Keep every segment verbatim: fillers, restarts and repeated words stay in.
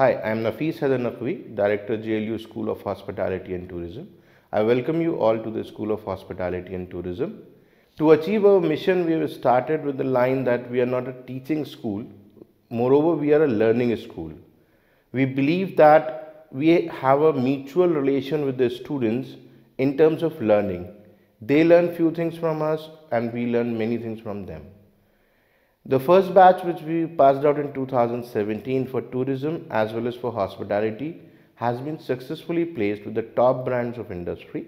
Hi, I am Nafees Haider Naqvi, Director J L U School of Hospitality and Tourism. I welcome you all to the School of Hospitality and Tourism. To achieve our mission, we have started with the line that we are not a teaching school, moreover, we are a learning school. We believe that we have a mutual relation with the students in terms of learning. They learn few things from us and we learn many things from them. The first batch which we passed out in two thousand seventeen for tourism as well as for hospitality has been successfully placed with the top brands of industry.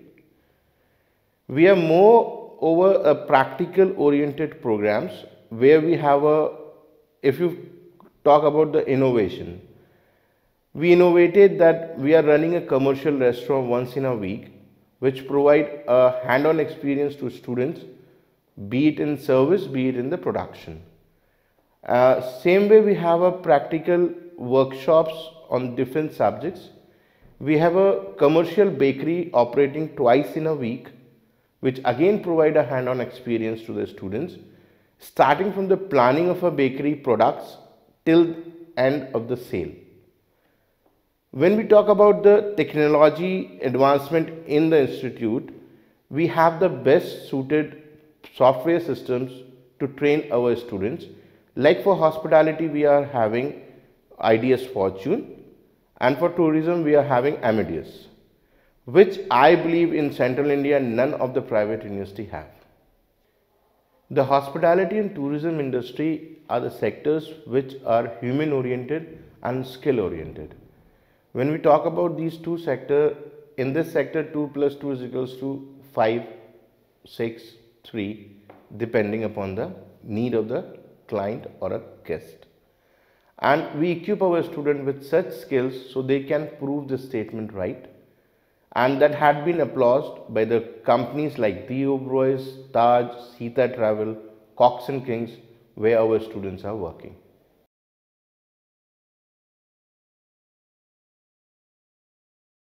We are more over a practical oriented programs where we have a, if you talk about the innovation, we innovated that we are running a commercial restaurant once in a week which provide a hand-on experience to students, be it in service, be it in the production. Uh, same way we have a practical workshops on different subjects. We have a commercial bakery operating twice in a week, which again provide a hand-on experience to the students, starting from the planning of a bakery products till end of the sale. When we talk about the technology advancement in the institute, we have the best suited software systems to train our students. Like for hospitality, we are having I D S Fortune, and for tourism, we are having Amadeus, which I believe in Central India none of the private university have. The hospitality and tourism industry are the sectors which are human oriented and skill oriented. When we talk about these two sectors, in this sector two plus two is equals to five, six, three, depending upon the need of the client or a guest. And we equip our student with such skills so they can prove the statement right. And that had been applauded by the companies like The Oberoi's, Taj, Sita Travel, Cox and Kings, where our students are working.